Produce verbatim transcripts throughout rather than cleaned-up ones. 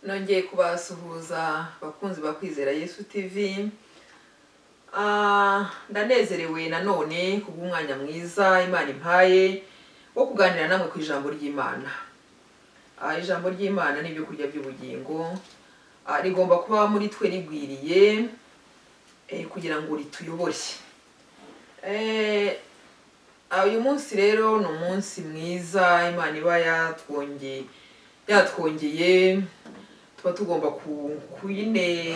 nongeye kubasuhuza bakunzi bakwizera Yesu T V. Ah, ndanezerewe nanone kubw'umwanya mwiza Imana impaye wo kuganira namwe ku ijambo ry'Imana. Ah, ijambo ry'Imana n'ibyo kurya by'ubugingo. Ah, rigomba kuba muri twe rigwiriye eh kugira ngo rituyobore. Eh uyu munsi rero no munsi mwiza Imana iba yatwongeye yatwongeye tuba tugomba kuyine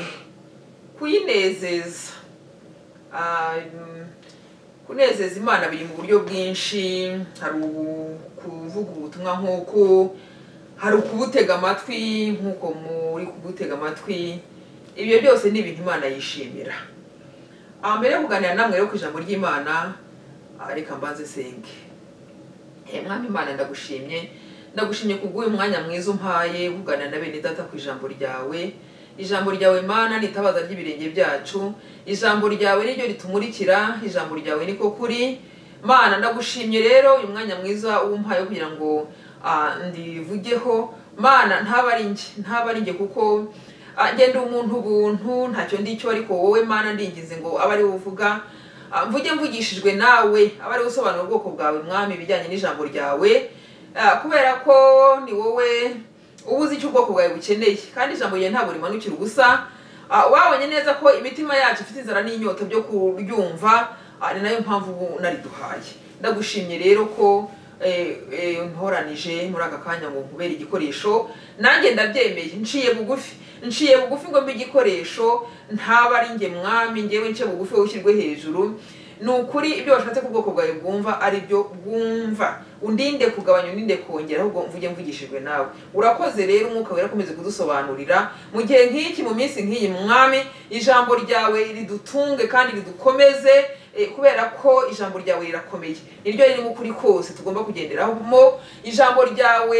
kuyinezeza. Ah kunezeza Imana biri mu buryo bwinshi, hari kuvuga ubutumwa nk'uko, hari kubutega amatwi nk'uko muri kubutega amatwi. Ibyo byose ni ibintu Imana yishimira. Ah mbere yo kuganira namwe rero ku ijambo ry'Imana, reka mbanze senge. Eh mwami Imana ndagushimye, ndagushimye kubw'uyu mwanya mwiza umpaye kuganira na bene data ku ijambo ryawe. Ijambo ryawe Mana nitabaza ry'ibirenge byacu, ijambo ryawe niryo ritumurikira, ijambo ryawe niko kuri. Mana ndagushimye rero uyu mwanya mwiza umpaye kugira ngo ndivugeho. Mana ntabari nge ntabari nge kuko ngende umuntu ubuntu ntacyo ndicyo, ariko wowe Mana ndingize ngo abari uvuga mvuge mvugishijwe nawe, abari usobanura ubwoko bwawe mwami bijyanye n'ijambo ryawe, kubera ko ni wowe ubuzi icyo ubwoko bwawe bukeneye, kandi ijambo ryawe ntabwo rimanukira ubusa. Wabonye neza ko imitima yacu ifite inzara n'inyota byo kuryumva, ni nayo mpamvu nariduhaye. Ndagushimye rero ko ntoranije muri aka kanya ngo nkubere igikoresho, nanjye ndabyemeye nciye bugufi nciye bugufi ngo mbe igikoresho, ntaba ari nge mwami, ngewe nce bugufi ushyirwe hejuru. Ni ukuri ibyo washatse ku bwoko bwawe bwumva ari byo bwumva, undinde kugabanya undinde kongera, ahubwo mvuge mvugishijwe nawe. Urakoze rero Umwuka Wera akomeze kudusobanurira mu gihe nk'iki, mu minsi nk'iyi mwami, ijambo ryawe ridutunge kandi ridukomeze, kubera ko ijambo ryawe rirakomeye, niryo ririmo ukuri kose tugomba kugenderamo. Ijambo ryawe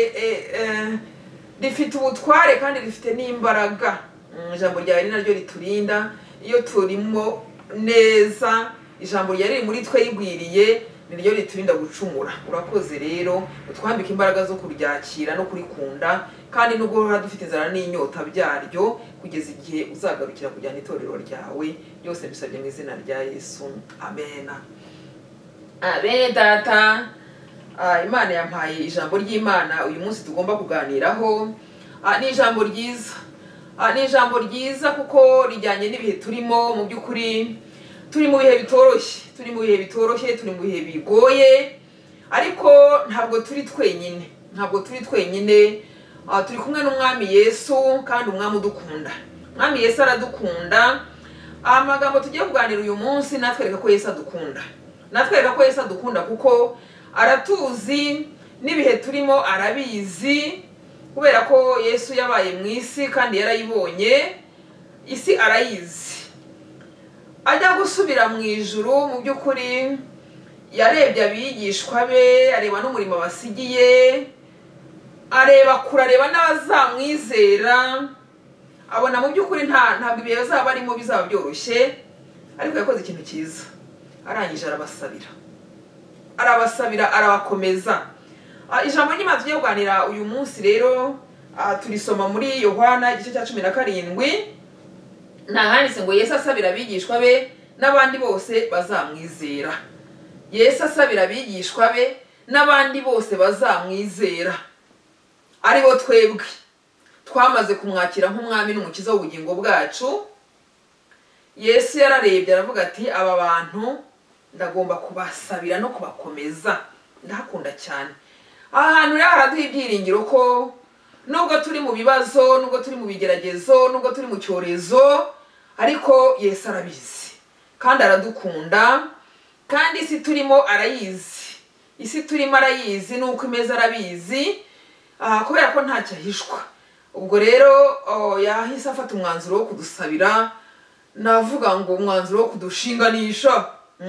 rifite ubutware kandi rifite n'imbaraga. Ijambo ryawe ni naryo riturinda iyo turimo neza. Ijambo ryawe riri muri twe rigwiriye, niryo riturinda gucumura. Urakoze rero utwambika imbaraga zo kuryakira no kurikunda, kandi no guhora dufite inzara n'inyota byaryo, kugeza igihe uzagarukira kujyana itorero ryawe. Byose bisabye mu izina rya Yesu, amen. Abe data, Imana yampaye ijambo ry'Imana uyu munsi tugomba kuganiraho. Ni ijambo ryiza, ni ijambo ryiza kuko rijyanye n'ibihe turimo. Mu by'ukuri turi mu bihe bitoroshye, turi mu bihe bitoroshye, turi mu bihe bigoye, ariko ntabwo turi twenyine, ntabwo turi twenyine. Turi kumwe n'Umwami Yesu, kandi Umwami udukunda. Umwami Yesu aradukunda. Amagambo tugiye kuganira uyu munsi natwereka ko Yesu adukunda, natwereka ko Yesu adukunda kuko aratuzi, n'ibihe turimo arabizi, kubera ko Yesu yabaye mu isi kandi yarayibonye, isi arayizi. Ajya gusubira mu ijuru, mu by'ukuri yarebye abigishwa be, areba n'umurimo basigiye, areba kure, areba n'abazamwizera, abona mu by'ukuri nta ntabwo ibihe bazaba barimo bizaba byoroshye, ariko yakoze ikintu cyiza. Arangije arabasabira arabasabira arabakomeza. Ijambo ry'Imana tugiye kuganira uyu munsi rero turisoma muri Yohana igice cya cumi na karindwi. Nahanditse ngo Yesu asabira abigishwa be n'abandi bose bazamwizera. Yesu asabira abigishwa be n'abandi bose bazamwizera, ari bo twebwe twamaze kumwakira nk'umwami n'umukiza w'ubugingo bwacu. Yesu yararebye aravuga ati aba bantu ndagomba kubasabira no kubakomeza. Ndakunda cyane aha hantu rero haraduha ibyiringiro ko nubwo turi mu bibazo, nubwo turi mu bigeragezo, nubwo turi mu cyorezo, ariko Yesu arabizi kandi aradukunda, kandi isi turimo arayizi, isi turimo arayizi, nuko imeze arabizi, kubera ko ntacyo ahishwa. Ubwo rero yahise afata umwanzuro wo kudusabira, navuga ngo umwanzuro wo kudushinganisha.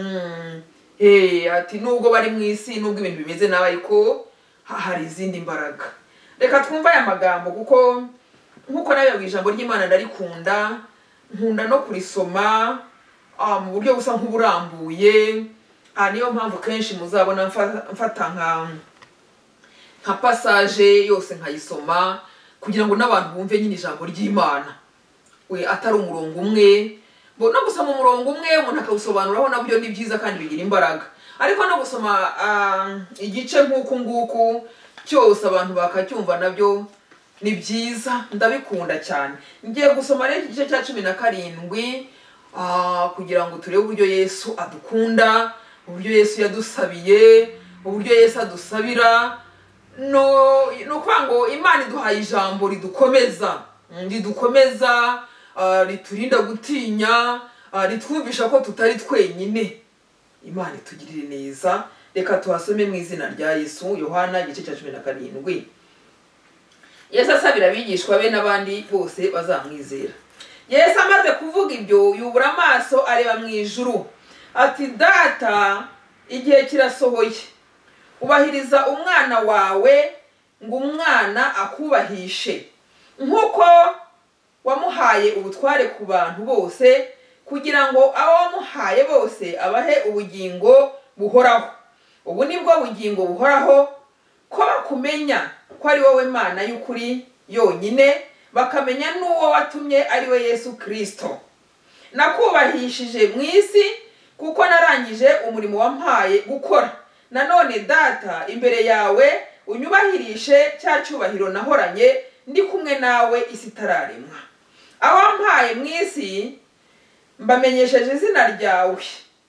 Eh ati nubwo bari mu isi, nubwo ibintu bimeze nawe, ariko hari izindi mbaraga. Reka twumva aya magambo kuko nkuko nayo ijambo ry'Imana ndarikunda, nkunda no kurisoma mu buryo busa nk'uburambuye. Niyo mpamvu kenshi muzabona mfata nka nka passage yose nkayisoma, kugira ngo n'abantu bumve nyine ijambo ry'Imana we atari umurongo umwe. Bo no gusoma umurongo umwe umuntu akawusobanuraho nabyo ni byiza kandi bigira imbaraga, ariko no gusoma uh, igice nk'uku nguku cyose abantu bakacyumva nabyo ni byiza, ndabikunda cyane. Ngiye gusoma rero igice cya cumi na karindwi uh, kugira ngo turebe uburyo Yesu adukunda, uburyo Yesu yadusabiye, uburyo Yesu adusabira. No no kwango Imana iduhaye ijambo ridukomeza, ridukomeza uh, riturinda gutinya, uh, ritwumvisha ko tutari twenyine. Imana itugirire neza. Reka tuhasome mu izina rya Yesu. Yohana igice cya cumi na karindwi. Yesu asabira abigishwa be n'abandi bose bazamwizera. Yesu amaze kuvuga ibyo yubura amaso areba mu ijuru ati, Data, igihe kirasohoye, ubahiriza umwana wawe ngo umwana akubahishe, nkuko wamuhaye ubutware ku bantu bose, kugira ngo abo wamuhaye bose abahe ubugingo buhoraho. Ubu nibwo bugingo buhoraho, ko bakumenya ko ari wowe Mana y'ukuri yonyine, bakamenya n'uwo watumye ari we Yesu Kristo. Nakubahishije mu isi kuko narangije umurimo wampaye gukora. Nanone Data, imbere yawe unyubahirishe cya cyubahiro nahoranye ndi kumwe nawe isi itararemwa. Abo wampaye mu isi mbamenyesheje izina ryawe,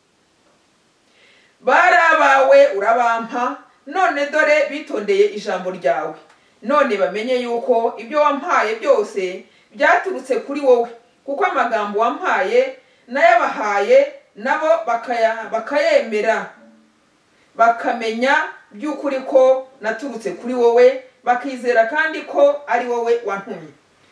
bari abawe urabampa, none dore bitondeye ijambo ryawe. None bamenye yuko ibyo wampaye byose byaturutse kuri wowe, kuko amagambo wampaye nayabahaye nabo bakaya bakayemera, bakamenya by'ukuri ko naturutse kuri wowe, bakizera kandi ko ari wowe wantumye.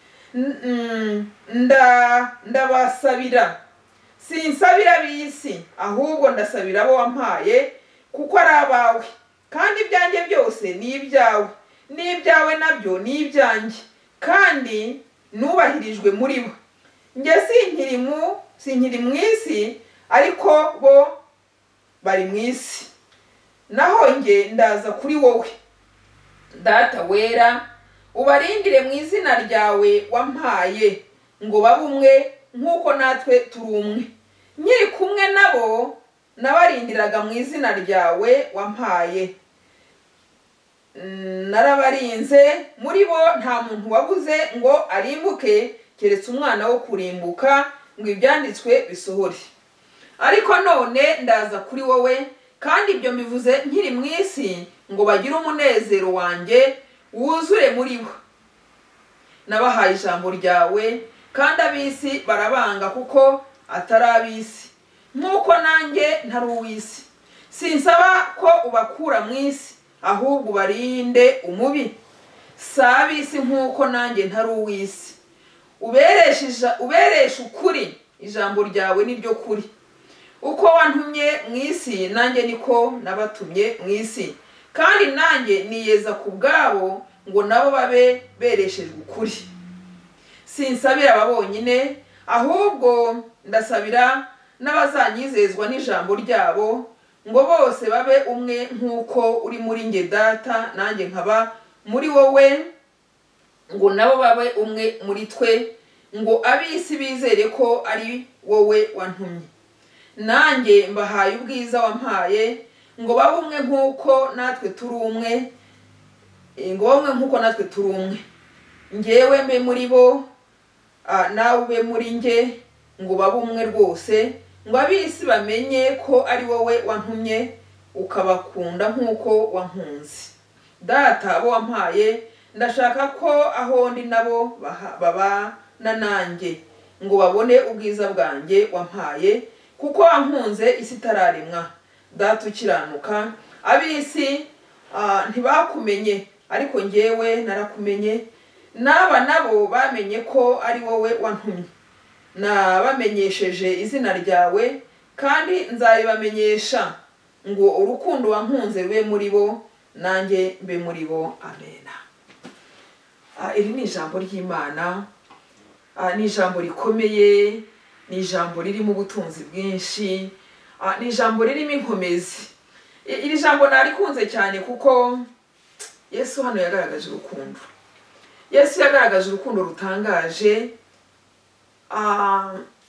Nda ndabasabira, sinsabira bisi, ahubwo ndasabira abo wampaye, kuko ari abawe, kandi ibyanjye byose ni ibyawe, n'ibyawe nabyo ni ibyanjye, kandi nubahirijwe muri bo. Nge sinkiri mu sinkiri mu isi, ariko bo bari mu isi, naho nge ndaza kuri wowe. Data wera, ubarindire mu izina ryawe wampaye, ngo babe umwe nk'uko natwe turi umwe. Nkiri kumwe nabo nabarindiraga mu izina ryawe wampaye. Narabarinze, muri bo nta muntu wabuze ngo arimbuke, keretse umwana wo kurimbuka, ngo ibyanditswe bisohore. Ariko none ndaza kuri wowe, kandi ibyo mbivuze nkiri mu isi, ngo bagire umunezero wanjye wuzure muri bo. Nabahaye ijambo ryawe, kandi ab'isi barabanga kuko atari ab'isi, nk'uko nanjye ntari uw'isi. Sinsaba ko ubakura mu isi, ahubwo ubarinde umubi. Si ab'isi nk'uko nanjye ntari uw'isi. Uberesha uberesha ukuri, ijambo ryawe ni ryo kuri. Uko wantumye mu isi, nanjye niko nabatumye mu isi, kandi nanjye niyeza ku bwabo, ngo nabo babe bereshejwe ukuri. Sinsabira aba bonyine, ahubwo ndasabira n'abazanyizezwa n'ijambo ryabo, ngo bose babe umwe nk'uko uri muri nge Data, nanjye nkaba muri wowe, ngo nabo babe umwe muri twe, ngo ab'isi bizere ko ari wowe wantumye. Nanjye mbahaye ubwiza wampaye, ngo babe umwe nk'uko natwe turi umwe, ngo babe umwe nk'uko natwe turi umwe. Ngewe mbe muri bo, nawe ube muri nge, ngo babe umwe rwose, ngo ab'isi bamenye ko ari wowe wantumye, ukabakunda nk'uko wankunze. Data, abo wampaye ndashaka ko aho ndi nabo babana nanjye, ngo babone ubwiza bwanjye wampaye, kuko wankunze isi itararemwa. Data ukiranuka, ab'isi uh, ntibakumenye, ariko ngewe narakumenye. Naba nabo bamenye ko ari wowe wantumye. Nabamenyesheje izina ryawe, kandi nzaribamenyesha, ngo urukundo wankunze rube muri bo, nanjye mbe muri bo. Amen. Uh, iri ni ijambo ry'Imana, uh, ni ijambo rikomeye, ni ijambo ririmo ubutunzi bwinshi, uh, ni ijambo ririmo inkomezi. Iri jambo narikunze cyane kuko Yesu hano yagaragaje urukundo. Yesu yagaragaje urukundo rutangaje. ah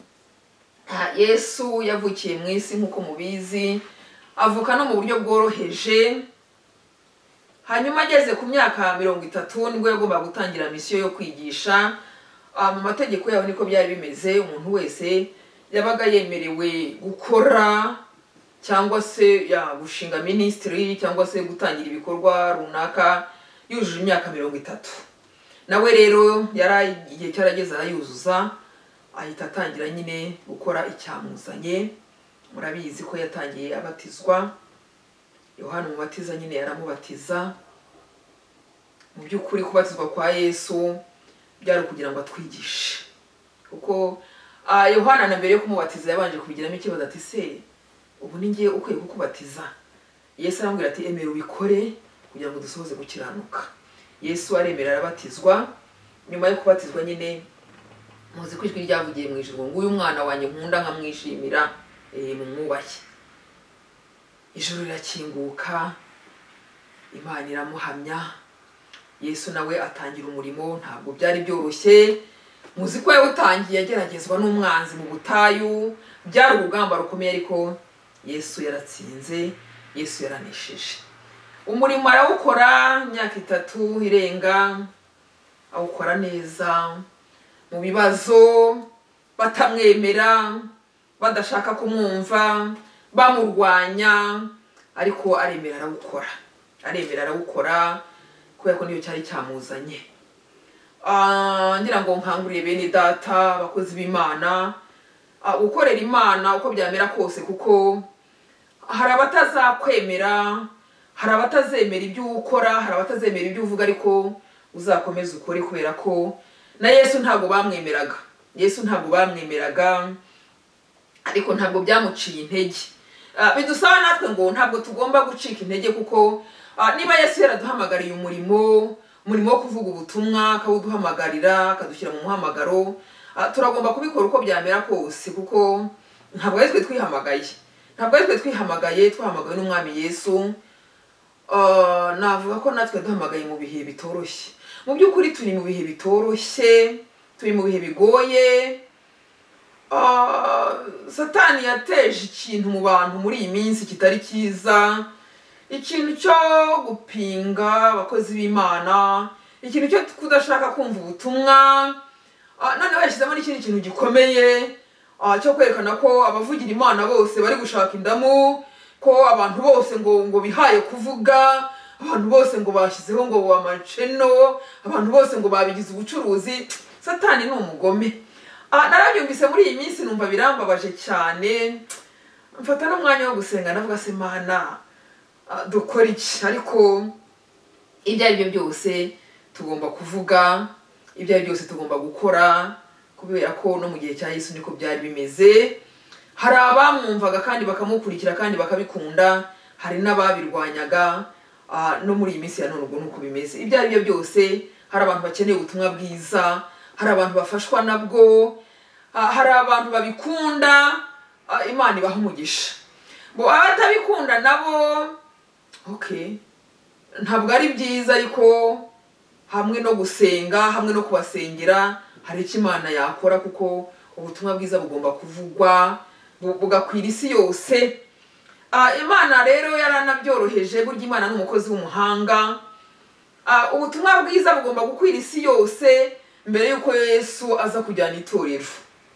Yesu yavukiye mu isi nkuko mubizi, avuka no mu buryo bworoheje. Hanyuma ageze ku myaka mirongo itatu nibwo yagomba gutangira misiyo yo kwigisha. Mu mategeko yaho niko byari bimeze, umuntu wese yabaga yemerewe gukora cyangwa se ya gushinga ministry cyangwa se gutangira ibikorwa runaka yujuje imyaka mirongo itatu. Nawe rero yari igihe cyarageze arayuzuza, ahita atangira nyine gukora icyamuzanye. Murabizi ko yatangiye abatizwa. Yohana umubatiza nyine yaramubatiza. Mu by'ukuri kubatizwa kwa Yesu byari kugira ngo atwigishe, kuko ah Yohana na mbere yo kumubatiza yabanje kubigiramo ikibazo ati se ubu ni ngiye ukwiye kukubatiza? Yesu arambwira ati emera ubikore kugira ngo dusohoze gukiranuka. Yesu aremera arabatizwa. Nyuma yo kubatizwa nyine muzi ko ijwi ryavugiye mu ijuru ngo uyu mwana wanjye nkunda nkamwishimira, eh mumwubahe. Ijuru rirakinguka, Imana iramuhamya. Yesu nawe atangira umurimo. Ntabwo byari byoroshye, muzi ko yawutangiye ageragezwa n'umwanzi mu butayu. Byari urugamba rukomeye, ariko Yesu yaratsinze, Yesu yaranesheje. Umurimo arawukora imyaka itatu irenga, awukora neza. Mu bibazo, batamwemera, badashaka kumwumva, bamurwanya, ariko aremera arawukora. Aremera arawukora kubera ko niyo cyari cyamuzanye. Ah ngira ngo nkanguriye bene data abakozi b'Imana, gukorera Imana uko byamera kose, kuko hari abatazakwemera, hari abatazemera ibyo ukora, hari abatazemera ibyo uvuga, ariko uzakomeza ukore kubera ko na Yesu ntabwo bamwemeraga. Yesu ntabwo bamwemeraga, ariko ntabwo byamuciye intege. Bidusaba natwe ngo ntabwo tugomba gucika intege, kuko niba Yesu yaraduhamagariye umurimo, umurimo wo kuvuga ubutumwa, akawuduhamagarira, akadushyira mu muhamagaro, turagomba kubikora uko byamera kose, kuko ntabwo ari twe twihamagaye. Ntabwo ari twe twihamagaye, twahamagawe n'Umwami Yesu. Navuga ko natwe duhamagaye mu bihe bitoroshye. Mu by'ukuri turi mu bihe bitoroshye, turi mu bihe bigoye. Satani yateje ikintu mu bantu muri iyi minsi kitari cyiza, ikintu cyo gupinga abakozi b'Imana, ikintu cyo kudashaka kumva ubutumwa. None bashyizemo n'ikindi kintu gikomeye cyo kwerekana ko abavugira Imana bose bari gushaka indamu, ko abantu bose ngo ngo bihaye kuvuga, abantu bose ngo bashyizeho ngo amaceno, abantu bose ngo babigize ubucuruzi. Satani ni umugome. Narabyumvise muri iyi minsi numva birambabaje cyane, mfata n'umwanya wo gusenga navuga se Mana dukora iki? Ariko ibyo ari byo byose tugomba kuvuga, ibyo ari byose tugomba gukora, kubera ko no mu gihe cya Yesu niko byari bimeze. Hari abamwumvaga kandi bakamukurikira kandi bakabikunda, hari n'ababirwanyaga. No muri iyi minsi ya none ubwo nuko bimeze. Ibyo ari byo byose hari abantu bakeneye ubutumwa bwiza, hari abantu bafashwa nabwo, hari abantu babikunda. Imana ibaha umugisha. Bo abatabikunda nabo okay, ntabwo ari byiza, ariko hamwe no gusenga, hamwe no kubasengera, hari icyo Imana yakora, kuko ubutumwa bwiza bugomba kuvugwa bugakwira isi yose. Imana rero yaranabyoroheje, burya Imana n'umukozi w'umuhanga. Ubutumwa bwiza bugomba gukwira isi yose mbere yuko Yesu aza kujyana itorero.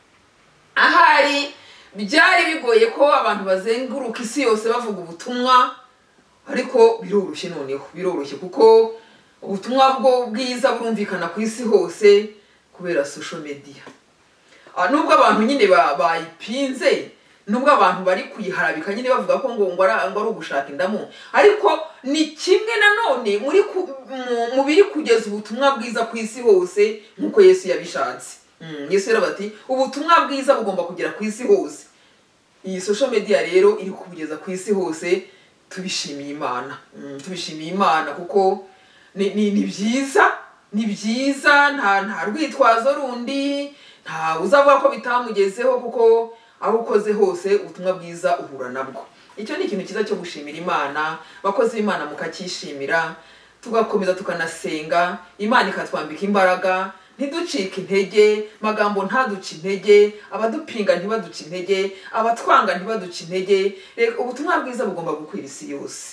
Ahari byari bigoye ko abantu bazenguruka isi yose bavuga ubutumwa, ariko biroroshye noneho, biroroshye kuko ubutumwa bwo bwiza burumvikana ku isi hose kubera social media. Nubwo abantu nyine bayipinze, nubwo abantu bari kuyiharabika nyine bavuga ko ngo ngo ari ugushaka indamu, ariko ni kimwe nanone muri mu biri kugeza ubutumwa bwiza ku isi hose nkuko Yesu yabishatse. Yesu yarabati ubutumwa bwiza bugomba kugera ku isi hose. Iyi social media rero iri kubugeza ku isi hose. Tubishimiye Imana, tubishimiye Imana kuko ni ni byiza, ni byiza. Nta nta rwitwazo rundi, nta uzavuga ko bitamugezeho, kuko aho ukoze hose ubutumwa bwiza uhura nabwo. Icyo ni ikintu cyiza cyo gushimira Imana. Bakoze Imana mukakishimira, tugakomeza tukanasenga, Imana ikatwambika imbaraga, ntiducike intege, magambo ntaduce intege, abadupinga ntibaduce intege, abatwanga ntibaduce intege. Ubutumwa bwiza bugomba gukwira isi yose.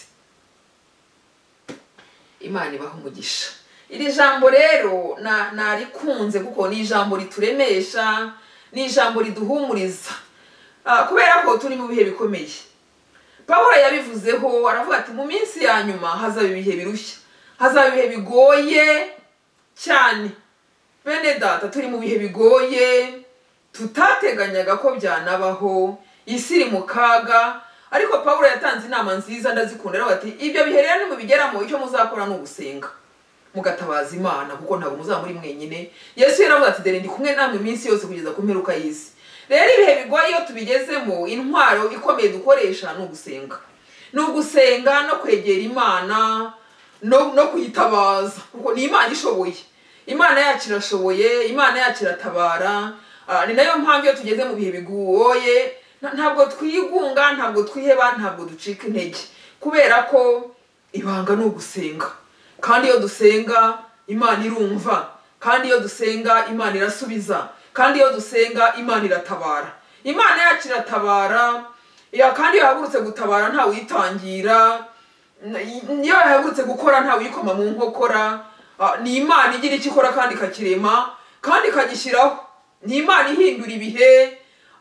Imana ibaho umugisha. Iri jambo rero na narikunze kuko ni ijambo rituremesha, ni ijambo riduhumuriza. Ah, kubera ko turi mu bihe bikomeye. Pawulo yabivuzeho aravuga ati mu minsi ya nyuma hazaba ibihe birushya, hazaba ibihe bigoye cyane. Bene data, turi mu bihe bigoye tutateganyaga ko byanabaho, isi iri mu kaga, ariko Pawulo yatanze inama nziza ndazikunda, aravuga ati ibyo bihe rero nimubigeramo icyo muzakora no gusenga mugatabaza Imana kuko ntabwo muzaba muri mwenyine. Yesu yaravuga ati dore ndi kumwe namwe iminsi yose kugeza ku mperuka y'isi. Rero ibihe bigoye iyo tubigezemo, intwaro ikomeye dukoresha no gusenga, no gusenga no kwegera Imana, no no kuyitabaza kuko ni Imana ishoboye. Imana yacu irashoboye, Imana yacu iratabara. Ni nayo mpamvu iyo tugeze mu bihe bigoye ntabwo twigunga, ntabwo twiheba, ntabwo ducika intege, kubera ko ibanga no gusenga. Kandi iyo dusenga Imana irumva, kandi iyo dusenga Imana irasubiza, kandi iyo dusenga Imana iratabara. Imana yacu iratabara, ya kandi yahagurutse gutabara nta witangira, iyo yahagurutse gukora nta wikoma mu nkokora. Ni Imana igira icyo ikora kandi ikakirema kandi ikagishyiraho. Ni Imana ihindura ibihe.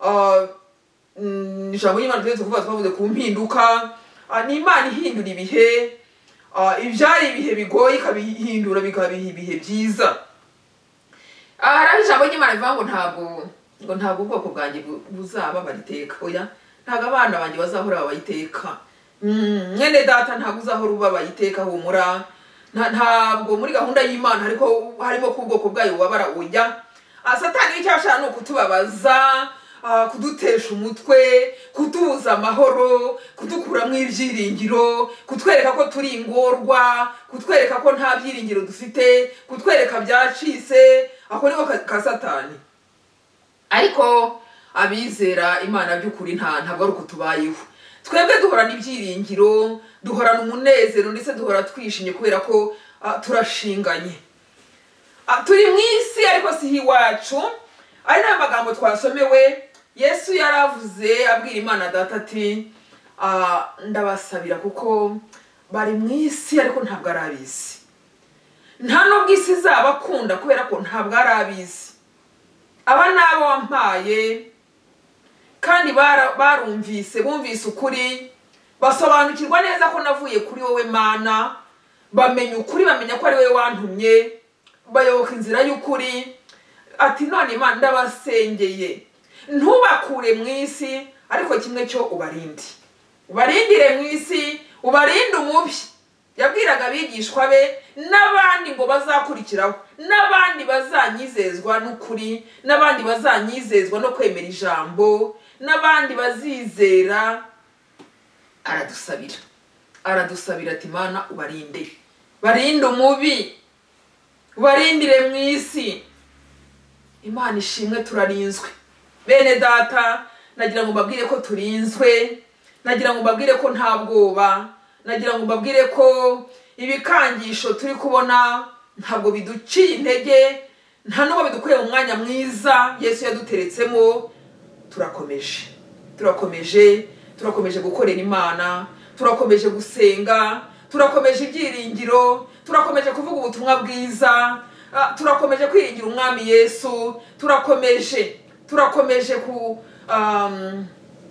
Ijambo ry'Imana twese kuvuga twavuze ku mpinduka. Ni Imana ihindura ibihe, ibyari ibihe bigoye ikabihindura bikaba ibihe byiza. Hari ijambo ry'Imana rivuga ngo ntabwo ngo ntabwo ubwoko bwanjye buzaba bariteka. Oya, ntabwo abana banjye bazahora babayiteka. Mwene data ntabwo uzahora uba bayiteka, humura. Ntabwo muri gahunda y'Imana ariko harimo ku bwoko bwayo wabara. Oya, Satani icyo ashaka no kutubabaza, kudutesha umutwe, kutubuza amahoro, kudukuramo ibyiringiro, kutwereka ko turi ingorwa, kutwereka ko nta byiringiro dufite, kutwereka byacitse. Ako niko ka Satani. Ariko abizera Imana by'ukuri nta ntabwo ari uko tubayeho. Twebwe duhorana ibyiringiro, duhorana umunezero, ndetse duhora twishimye kubera ko turashinganye. Turi mu isi ariko si iwacu. Ari nayo magambo twasomewe. Yesu yaravuze abwira Imana Data ati ndabasabira kuko bari mu isi ariko ntabwo ari ab'isi. Nta nubwo isi izabakunda kubera ko ntabwo ari ab'isi. Aba nabo wampaye kandi barumvise, bumvise ukuri, basobanukirwa neza ko navuye kuri wowe Mana, bamenya ukuri, bamenya ko ari wowe wantumye, bayoboka inzira y'ukuri. Ati none Imana ndabasengeye ntubakure mu isi, ariko kimwe cyo ubarinde, ubarindire mu isi, ubarinde umubi. Yabwiraga abigishwa be n'abandi ngo bazakurikiraho, n'abandi bazanyizezwa n'ukuri, n'abandi bazanyizezwa no kwemera ijambo, n'abandi bazizera. Aradusabira, aradusabira ati Mana ubarinde, barinde umubi, ubarindire mu isi. Imana ishimwe turarinzwe. Bene data, nagira ngo mbabwire ko turinzwe, nagira ngo mbabwire ko nta bwoba, nagira ngo mbabwire ko ibikangisho turi kubona ntabwo biduciye intege, nta nubwo bidukuye mu mwanya mwiza Yesu yaduteretsemo. Turakomeje, turakomeje, turakomeje gukorera Imana, turakomeje gusenga, turakomeje ibyiringiro, turakomeje kuvuga ubutumwa bwiza, turakomeje kwiringira umwami Yesu, turakomeje turakomeje ku um,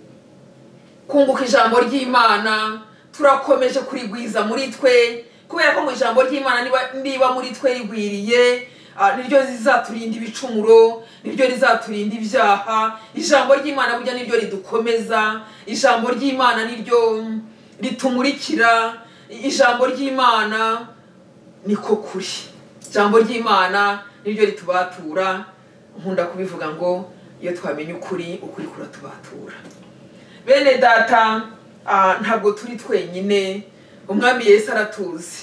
kunguka ijambo ry'Imana, turakomeje kurigwiza muri twe, kubera ko mu ijambo ry'Imana niba niba muri twe rigwiriye, niryo zizaturinda ibicumuro, niryo rizaturinda ibyaha. Ijambo ry'Imana burya niryo ridukomeza, ijambo ry'Imana niryo ritumurikira, ijambo ry'Imana niko kuri, ijambo ry'Imana niryo ritubatura. Nkunda kubivuga ngo iyo twamenye ukuri, ukuri kuratubatura. Bene data, ntabwo turi twenyine, umwami Yesu aratuzi.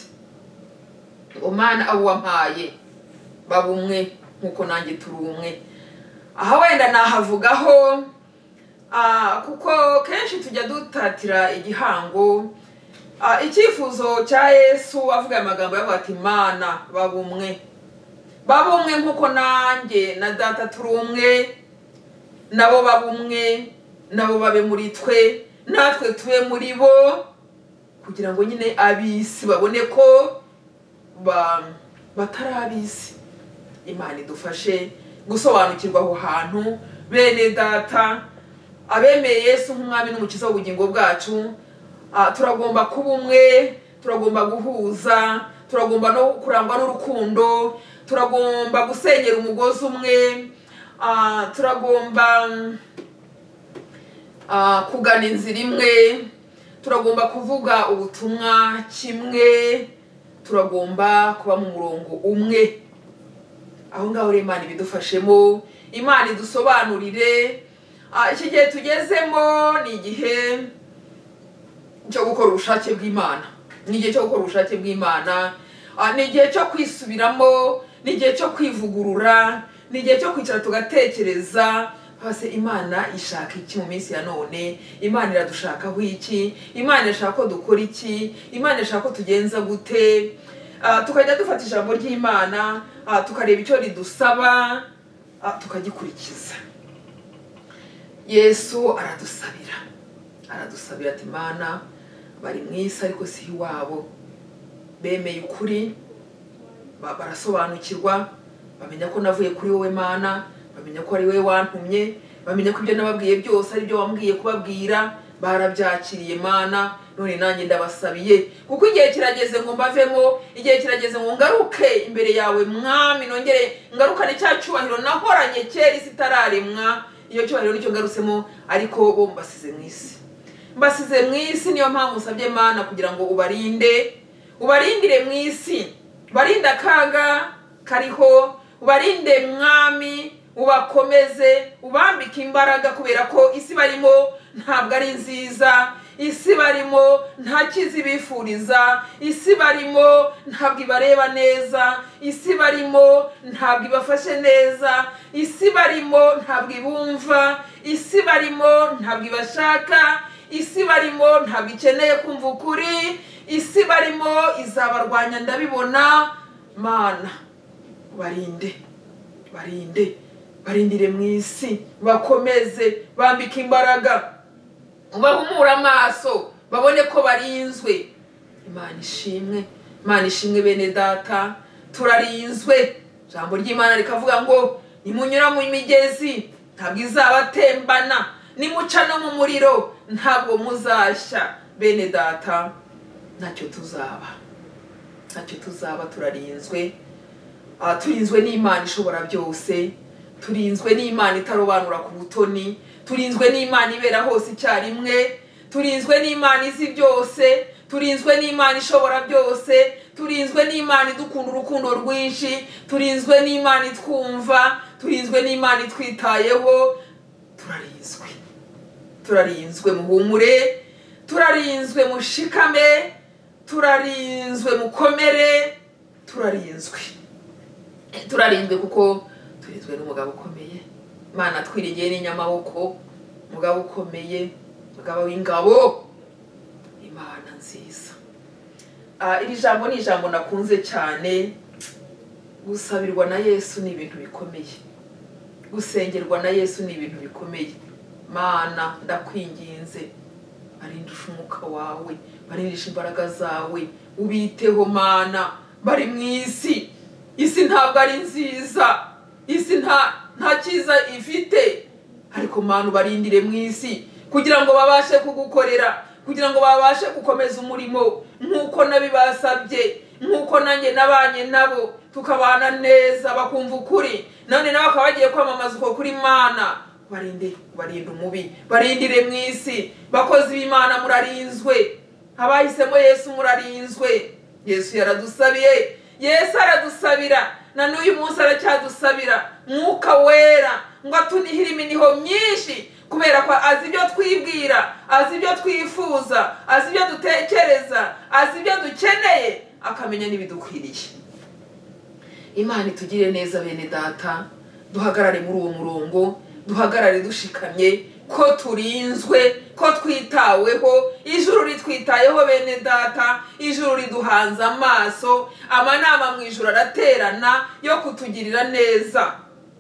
Umana abo wampaye babumwe nkuko nanjye turi umwe. Aha wenda nahavugaho kuko kenshi tujya dutatira igihango, icyifuzo cya Yesu avuga amagambo yavuga ati Mana babumwe babumwe nkuko nanjye na data turi umwe, nabo babumwe, nabo babe muri twe, natwe tube muri bo, kugira ngo nyine abisi babone ko ba batari abisi. Imana idufashe gusobanukirwa aho hantu. Bene data, abemeye Yesu nk'umwami n'umukiza w'ubugingo bwacu, turagomba kuba umwe, turagomba guhuza, turagomba no kurangwa n'urukundo, turagomba gusenyera umugozi umwe, turagomba kugana inzira imwe, turagomba kuvuga ubutumwa kimwe, turagomba kuba mu murongo umwe. Aho ngaho rero Imana ibidufashemo, Imana idusobanurire. Iki gihe tugezemo ni igihe cyo gukora ubushake bw'Imana, ni igihe cyo gukora ubushake bw'Imana, ni igihe cyo kwisubiramo, ni igihe cyo kwivugurura, ni igihe cyo kwicara tugatekereza hose Imana ishaka iki mu minsi ya none, Imana iradushakaho iki, Imana ishaka ko dukora iki, Imana ishaka ko tugenza gute. Tukajya dufata ijambo ry'Imana, tukareba icyo ridusaba, tukagikurikiza. Yesu aradusabira aradusabira ati Mana bari mu isi ariko si iwabo, bemeye ukuri, barasobanukirwa, bamenya ko navuye kuri wowe Mana, bamenya ko ari wowe wantumye, bamenya ko ibyo nababwiye byose ari byo wambwiye kubabwira, barabyakiriye Mana. None nanjye ndabasabiye kuko igihe kirageze ngo mbavemo, igihe kirageze ngo ngaruke imbere yawe Mwami, nongere ngarukane cya cyubahiro nahoranye kera isi itararemwa. Iyo cyubahiro nicyo ngarutsemo, ariko bo mbasize mu isi, mbasize mu isi. Niyo mpamvu usabye Mana kugira ngo ubarinde, ubarindire mu isi, barinde akaga kariho, ubarinde Mwami, ubakomeze, ubambike imbaraga, kubera ko isi barimo ntabwo ari nziza, isi barimo nta kizi bifuriza, isi barimo ntabwo ibareba neza, isi barimo ntabwo ibafashe neza, isi barimo ntabwo ibumva, isi barimo ntabwo ibashaka, isi barimo ntabwo ikeneye kumva ukuri, isi barimo izabarwanya ndabibona. Mana barinde, barinde, barindire mu isi, bakomeze, bambike imbaraga, ubahumura amaso, babone ko barinzwe. Imana ishimwe, Imana ishimwe. Bene data, turarinzwe. Jambo ry'Imana rikavuga ngo nimunyura mu migezi ntabwo izabatembana, nimuca no mu muriro ntabwo muzashya. Bene data, ntacyo tuzaba, ntacyo tuzaba, turarinzwe. Turinzwe n'Imana ishobora byose, turinzwe n'Imana itarobanura ku butoni, turinzwe n'Imana ibera hose icyarimwe, turinzwe n'Imana izi byose, turinzwe n'Imana ishobora byose, turinzwe n'Imana idukunda urukundo rwinshi, turinzwe n'Imana itwumva, turinzwe n'Imana itwitayeho. Turarinzwe, turarinzwe, muhumure, turarinzwe, mushikame, turarinzwe, mukomere, turarinzwe, turarinzwe kuko turinzwe n'umugabo ukomeye. Imana twiringiye n'inyamaboko, umugabo ukomeye, umugabo w'ingabo, Imana nziza. Iri jambo ni ijambo nakunze cyane. Gusabirwa na Yesu ni ibintu bikomeye, gusengerwa na Yesu ni ibintu bikomeye. Mana ndakwinginze, barindisha umwuka wawe, barindisha imbaraga zawe, ubiteho Mana. Bari mu isi, isi ntabwo ari nziza, isi nta nta cyiza ifite, ariko Mana ubarindire mu isi kugira ngo babashe kugukorera, kugira ngo babashe gukomeza umurimo nk'uko nabibasabye, nk'uko nanjye nabanye nabo tukabana neza, bakumva ukuri, none nabo bakaba bagiye kwamamaza uko kuri. Mana barinde, barinde umubi, barindire mu isi. Bakozi b'Imana murarinzwe, abahisemo Yesu murarinzwe. Yesu yaradusabiye, Yesu aradusabira, na n'uyu munsi aracyadusabira Mwuka Wera ngo atunihire iminiho myinshi, kubera ko azi ibyo twibwira, azi ibyo twifuza, azi ibyo dutekereza, azi ibyo dukeneye, akamenya n'ibidukwiriye. Imana itugire neza bene data, duhagarare muri uwo murongo, duhagarare dushikamye, ko turinzwe, ko twitaweho, ijuru ritwitayeho bene data, ijuru riduhanze amaso, amanama mu ijuru araterana yo kutugirira neza.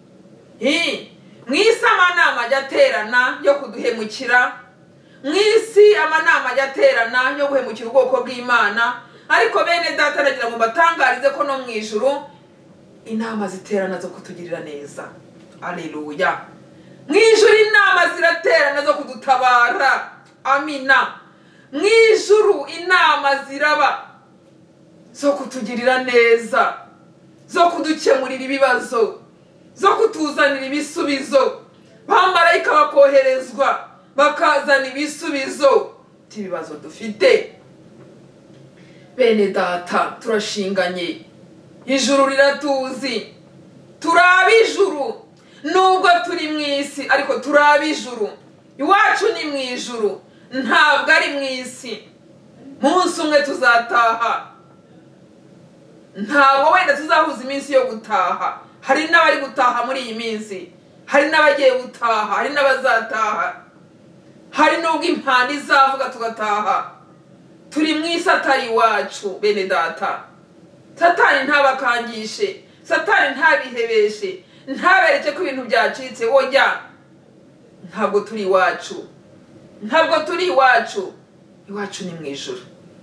Mwisi amanama ajya aterana yo kuduhemukira, mwisi amanama ajya aterana yo guhemukira ubwoko bw'Imana, ariko bene data nagira ngo batangarize ko no mu ijuru inama ziterana zo kutugirira neza. Haleluya. Mwijuru inama ziraterana zo kudutabara. Amina. Mwijuru inama ziraba zo kutugirira neza, zo kudukemurira ibibazo, zo kutuzanira ibisubizo. Bamarayika bakoherezwa bakazana ibisubizo by'ibibazo dufite. Bene data turashinganye, ijuru riratuzi, turaba ijuru. Nubwo turi mwisi ariko turaba ijuru. Iwacu ni mu ijuru, ntabwo ari mwisi. Munsi umwe tuzataha, ntabwo wenda tuzahuza iminsi yo gutaha. Hari n'abari gutaha muri iyi minsi, hari n'abagiye gutaha, hari n'abazataha, hari n'ubwo impanda izavuga tugataha. Turi mwisi atari iwacu bene data. Satani ntabakangishe, Satani ntabihebeshe, ntabereke ko ibintu byacitse. Oya, ntabwo turi iwacu, ntabwo turi iwacu. Iwacu ni mu ijuru.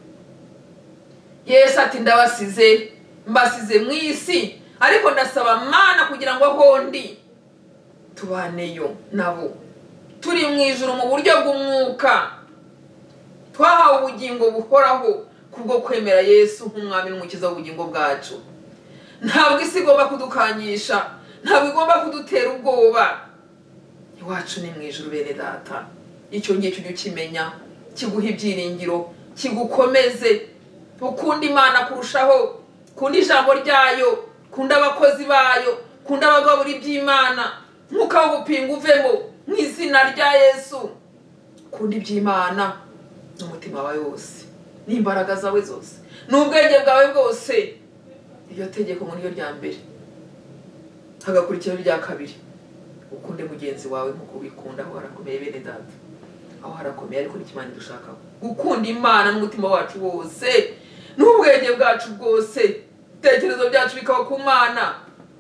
Yesu ati ndabasize, mbasize mwisi, ariko ndasaba Mana kugira ngo aho ndi tubaneyo nabo. Turi mu ijuru mu buryo bw'umwuka, twahawe ubugingo buhoraho kubwo kwemera Yesu nk'umwami n'umukiza w'ubugingo bwacu. Ntabwo isi igomba kudukangisha, ntabwo igomba kudutera ubwoba. Iwacu ni mu ijuru bene data. Icyo ngiye cyo ukimenya, kiguha ibyiringiro, kigukomeze, ukunda Imana kurushaho, kunda ijambo ryayo, kunda abakozi bayo, kunda abagabura iby'Imana, mwuka w'ubupinga uvemo mu izina rya Yesu. Kunda iby'Imana n'umutima wawe wose, n'imbaraga zawe zose, n'ubwenge bwawe bwose. Iyo tegeko muri yo rya mbere, hagakurikiraho rya kabiri, ukunde mugenzi wawe nk'uko ubikunda. Aho harakomeye bene data, aho harakomeye, ariko n'ikimana dushaka gukunda Imana n'umutima wacu wose, n'ubwenge bwacu bwose, ibitekerezo byacu bikaba ku Mana.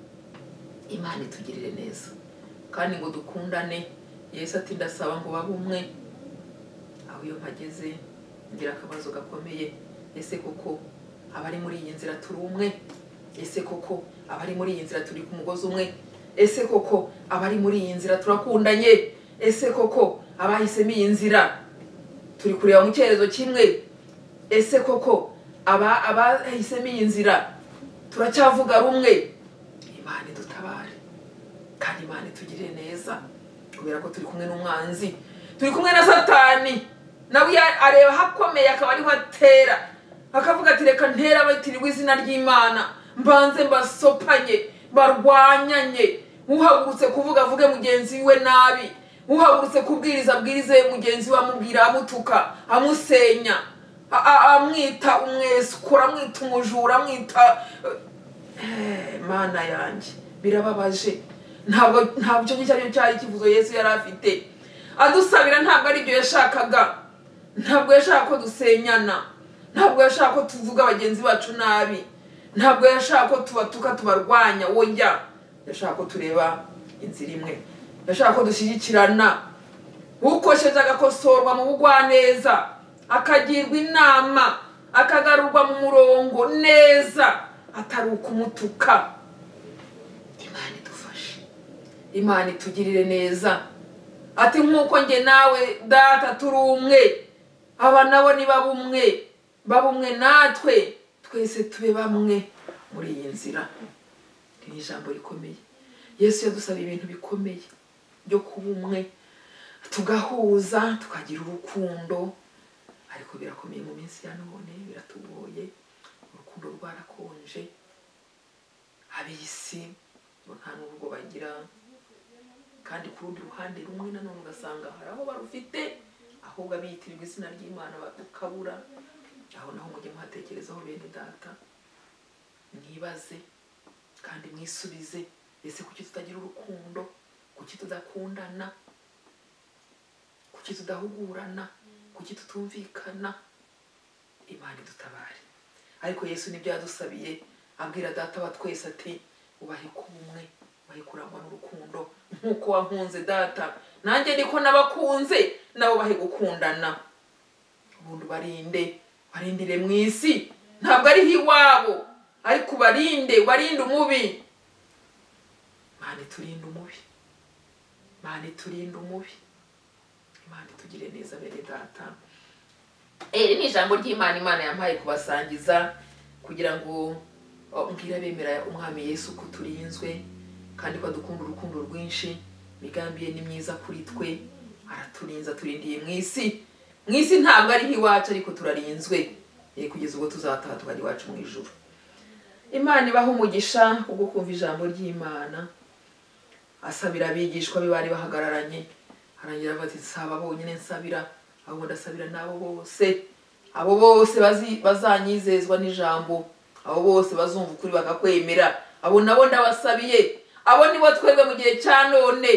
Imana itugirire neza kandi ngo dukundane. Yesu ati ndasaba ngo babe umwe. Aho iyo mpageze ngira akabazo gakomeye, ese koko abari muri iyi nzira turi umwe? Ese koko abari muri iyi nzira turi ku mugozi umwe? Ese koko abari muri iyi nzira turakundanye? Ese koko abahisemo iyi nzira turi kureba mu cyerezo kimwe? Ese koko aba abahisemo iyi nzira turacyavuga rumwe? Imana idutabare kandi Imana itugirire neza, kubera ko turi kumwe n'umwanzi, turi kumwe na Satani. Nawe areba hakomeye akaba ariho atera, akavuga ati reka ntera abatirirwa izina ry'Imana, mbanze mbasopanye, barwanyanye. Uhagurutse kuvuga avuge mugenzi we nabi, uhagurutse kubwiriza abwirize mugenzi we amubwira, amutuka, amusenya, amwita umwesukura, amwita umujura, amwita Mana yanjye birababaje. Ntabwo ntabwo cyo cyari cyari kivuzo Yesu yari afite adusabira. Ntabwo ari byo yashakaga, ntabwo yashaka ko dusenyana, ntabwo yashaka ko tuvuga abagenzi bacu nabi, ntabwo yashaka ko tubatuka tubarwanya. Oya, yashaka ko tureba inzira imwe, yashaka ko dushyigikirana. Ukosheje agakosorwa mu bugwaneza, akagirwa inama, akagarurwa mu murongo neza, atari ukumutuka. Imana idufashe, Imana itugirire neza. Ati nk'uko nge nawe data turi umwe, aba nabo ni babumwe, babumwe natwe, twese tube bamwe muri iyi nzira. Ni ijambo rikomeye. Yesu yadusaba ibintu bikomeye byo kuba umwe, tugahuza, tukagira urukundo. Ariko birakomeye mu minsi ya none, biratugoye. Urukundo rwarakonje, ab'isi nta n'ubwo bagira, kandi ku rundi ruhande rumwe nanone ugasanga hari aho barufite, ahubwo abitirirwa izina ry'Imana bakabura. Aho naho mujye muhatekerezaho bene data, mwibaze kandi mwisubize. Ese kuki tutagira urukundo? Kuki tudakundana? kuki tudahugurana, kuki tutumvikana. Imana idutabare. Ariko Yesu nibyo yadusabiye, abwira data wa twese ati ubahe kumwe, ubahe kurangwa n'urukundo nkuko wankunze data, nanjye niko nabakunze, nabo bahe gukundana. Ubundi barinde, barindire mu isi, ntabwo ari hiwabo, ariko barinde, barinde umubi. Imana turinde umubi, Imana turinde umubi, Imana tugire neza bene data. Eri ni ijambo ry'Imana Imana yampaye kubasangiza kugira ngo mbwira bemera umwami Yesu ko turinzwe kandi ko dukunda urukundo rwinshi. Migambi ye ni myiza kuri twe, araturinza, turindiye mu isi. Mu isi ntabwo ari hiwacu, ariko turarinzwe kugeza ubwo tuzataha tukajya iwacu mu ijuru. Imana ibaha umugisha ubwo kumva ijambo ry'Imana. Asabira abigishwa be bari bahagararanye, arangira bati saba bonyine nsabira, abo ndasabira nabo bose, abo bose bazanyizezwa n'ijambo, abo bose bazumva ukuri bakakwemera, abo nabo ndabasabiye. Abo nibo twebwe mu gihe cya none.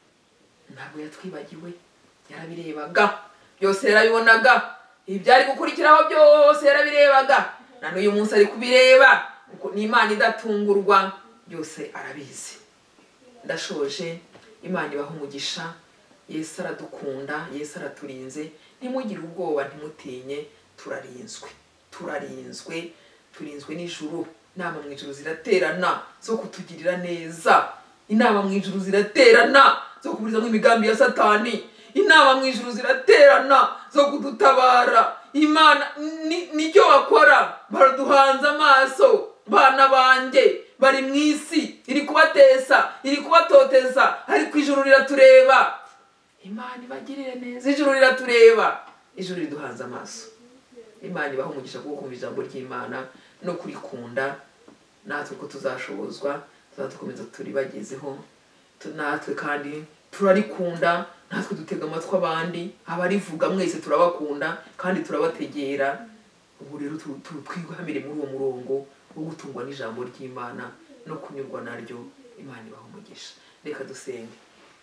Ntabwo yatwibagiwe, yarabirebaga, byose yarabibonaga, ibyari gukurikiraho byose yarabirebaga, na n'uyu munsi ari kubireba, kuko ni Imana idatungurwa, byose arabizi. Ndashoje. Imana ibaha umugisha. Yesu aradukunda, Yesu araturinze. Ntimugire ubwoba, ntimutinye, turarinzwe, turarinzwe, turinzwe n'ijuru. Inama mu ijuru ziraterana zo kutugirira neza. Inama mu ijuru ziraterana zo kuburizamo imigambi ya Satani. Inama mu ijuru ziraterana zo kudutabara. Imana nicyo bakora, baraduhanze amaso. Bana banjye bari mu isi, iri kubatesa, iri kubatoteza, ariko ijuru riratureba. Imana ibagirire neza, ijuru riratureba, ijuru riduhanze amaso. Imana ibaha umugisha kuko kumva ijambo ry'Imana no kurikunda. Natwe ko tuzashobozwa, tuzadukomeza turibagezeho, natwe kandi turarikunda, natwe dutega amatwi abandi, abarivuga mwese turabakunda kandi turabategera. Ubu rero twigamire muri uwo murongo wo gutungwa n'ijambo ry'Imana no kunyurwa naryo. Imana ibaha umugisha. Reka dusenge.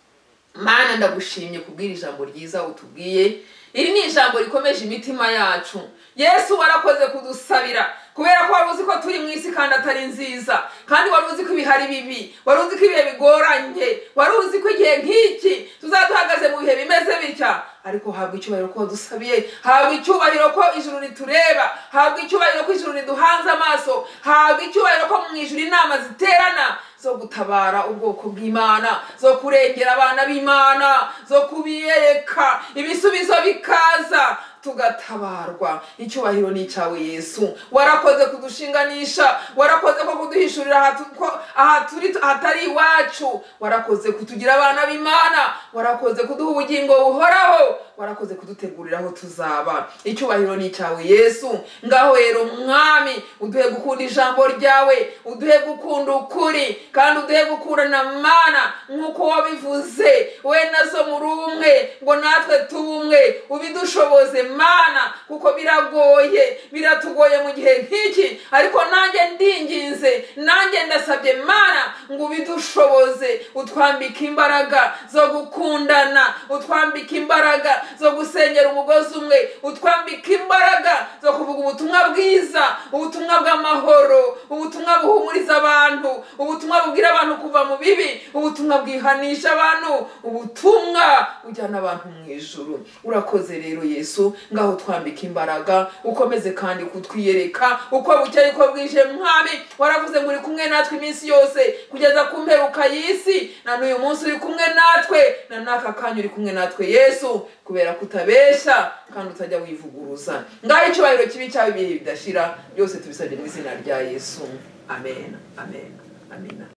Mana ndagushimye kubwira ijambo ryiza utubwiye. Iri ni ijambo rikomeje imitima yacu. Yesu warakoze kudusabira, kubera ko wari uzi ko turi mu isi kandi atari nziza, kandi wari uzi ko ibihari bibi, wari uzi ko ibihe bigoranye, wari uzi ko igihe nk'iki tuzaduhagaze mu bihe bimeze bitya. Ariko habwa icyubahiro ko wadusabiye, habwa icyubahiro ko ijuru ritureba, habwa icyubahiro ko ijuru riduhanze amaso, habwa icyubahiro ko mu ijuru inama ziterana zo gutabara ubwoko bw'Imana, zo kurengera abana b'Imana, zo kubiyereka, ibisubizo bikaza, tugatabarwa. Icyubahiro ni cyawe Yesu. Warakoze kudushinganisha, warakoze ko kuduhishurira aha turi hatari iwacu, warakoze kutugira abana b'Imana, warakoze kuduha ubugingo buhoraho, warakoze kudutegurira aho tuzaba. Icyubahiro ni cyawe Yesu. Ngaho rero mwami, uduhe gukunda ijambo ryawe, uduhe gukunda ukuri, kandi uduhe gukundana Mana nkuko wabivuze, we nazo muri umwe, ngo natwe tubumwe. Ubidushoboze Mana, kuko biragoye, biratugoye mu gihe nk'iki, ariko nanjye ndinginze, nanjye ndasabye Mana ngo ubidushoboze. Utwambike imbaraga zo gukundana, utwambike imbaraga zo gusenyera umugozi umwe, utwambike imbaraga zo kuvuga ubutumwa bwiza, ubutumwa bw'amahoro, ubutumwa buhumuriza abantu, ubutumwa bubwira abantu kuva mu bibi, ubutumwa bwihanisha abantu, ubutumwa bujyana abantu mu ijuru. Urakoze rero Yesu. Ngaho twambika imbaraga, ukomeze kandi kutwiyereka uko bukeye uko bwije mwami. Waravuze ngo uri kumwe natwe iminsi yose kugeza ku mperuka y'isi, na n'uyu munsi uri kumwe natwe, na n'aka kanya uri kumwe natwe Yesu, kubera kutabesha kandi utajya wivuguruza. Ngaho icyubahiro kibi cyawe ibihe bidashira, byose tubisabye mu izina rya Yesu. Amen, amen, amen.